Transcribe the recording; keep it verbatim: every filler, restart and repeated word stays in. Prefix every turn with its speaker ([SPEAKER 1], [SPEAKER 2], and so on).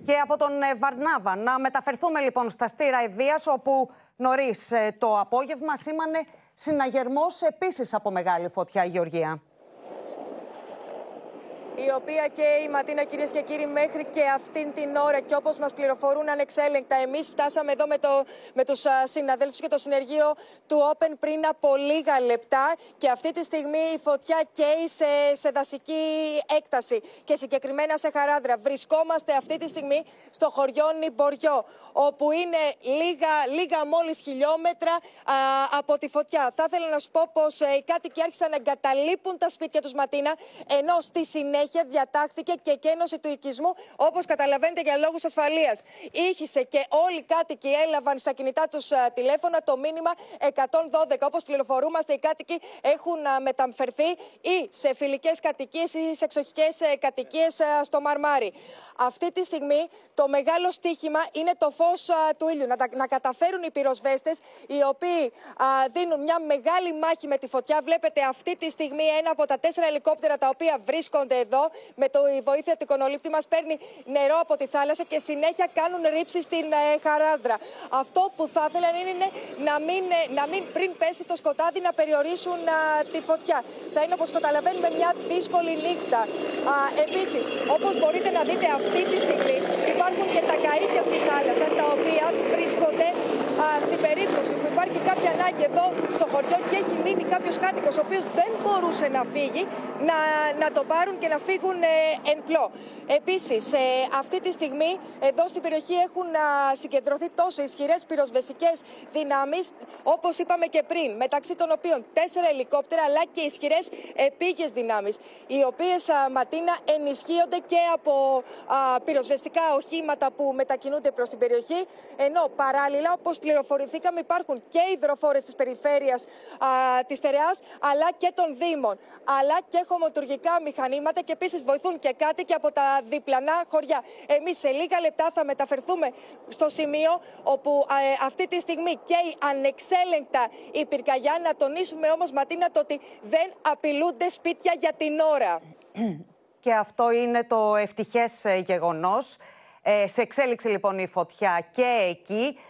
[SPEAKER 1] Και από τον Βαρνάβα να μεταφερθούμε λοιπόν στα Στήρα Ευβοίας, όπου νωρίς το απόγευμα σήμανε συναγερμός επίσης από μεγάλη φωτιά, Γεωργία.
[SPEAKER 2] Η οποία και η Ματίνα, κυρίες και κύριοι, μέχρι και αυτήν την ώρα και όπως μας πληροφορούν ανεξέλεγκτα, εμείς φτάσαμε εδώ με, το, με τους συναδέλφους και το συνεργείο του Open πριν από λίγα λεπτά και αυτή τη στιγμή η φωτιά καίει σε, σε δασική έκταση και συγκεκριμένα σε Χαράδρα. Βρισκόμαστε αυτή τη στιγμή στο χωριό Νιμποριό, όπου είναι λίγα, λίγα μόλις χιλιόμετρα α, από τη φωτιά. Θα ήθελα να σου πω πως ε, οι κάτοικοι άρχισαν να εγκαταλείπουν τα σπίτια τους, Ματίνα, ενώ στη συνέχεια διατάχθηκε και κένωση του οικισμού, όπως καταλαβαίνετε, για λόγους ασφαλείας. Ήχησε και όλοι οι κάτοικοι έλαβαν στα κινητά τους α, τηλέφωνα το μήνυμα εκατόν δώδεκα. Όπως πληροφορούμαστε, οι κάτοικοι έχουν α, μεταμφερθεί ή σε φιλικές κατοικίες ή σε εξοχικές ε, κατοικίες α, στο Μαρμάρι. Αυτή τη στιγμή το μεγάλο στίχημα είναι το φως α, του ήλιου. Να, τα, να καταφέρουν οι πυροσβέστες, οι οποίοι α, δίνουν μια μεγάλη μάχη με τη φωτιά. Βλέπετε αυτή τη στιγμή ένα από τα τέσσερα ελικόπτερα τα οποία βρίσκονται εδώ. Με τη βοήθεια του εικονολήπτη μας παίρνει νερό από τη θάλασσα και συνέχεια κάνουν ρήψη στην ε, Χαράδρα. Αυτό που θα ήθελαν είναι να μην, ε, να μην πριν πέσει το σκοτάδι να περιορίσουν α, τη φωτιά. Θα είναι, όπως καταλαβαίνουμε, μια δύσκολη νύχτα. Α, επίσης, όπως μπορείτε να δείτε αυτή τη στιγμή, υπάρχουν και τα καΐκια στη θάλασσα, τα οποία βρίσκονται α, στην περίπτωση που υπάρχει κάποια ανάγκη εδώ στο χωριό και έχει μείνει κάποιος κάτοικος ο οποίος δεν μπορούσε να φύγει, να, να το πάρουν και να φύγουν ε, εν πλώ. Επίσης, ε, αυτή τη στιγμή εδώ στην περιοχή έχουν α, συγκεντρωθεί τόσο ισχυρές πυροσβεστικές δυνάμεις, όπως είπαμε και πριν, μεταξύ των οποίων τέσσερα ελικόπτερα αλλά και ισχυρές επίγειες δυνάμεις, οι οποίες, α, Ματίνα, ενισχύονται και από α, πυροσβεστικά οχήματα που μετακινούνται προς την περιοχή, ενώ παράλληλα, όπως πληροφορηθήκαμε, υπάρχουν και υδροφόρες της περιφέρειας α, της Στερεάς αλλά και των Δήμων, αλλά και χωματουργικά μηχανήματα και επίσης βοηθούν και κάτοικοι από τα διπλανά χωριά. Εμείς σε λίγα λεπτά θα μεταφερθούμε στο σημείο όπου ε, αυτή τη στιγμή καίει ανεξέλεγκτα η πυρκαγιά. Να τονίσουμε όμως, Ματίνα, το ότι δεν απειλούνται σπίτια για την ώρα.
[SPEAKER 1] Και αυτό είναι το ευτυχές γεγονός. Ε, σε εξέλιξη λοιπόν η φωτιά και εκεί.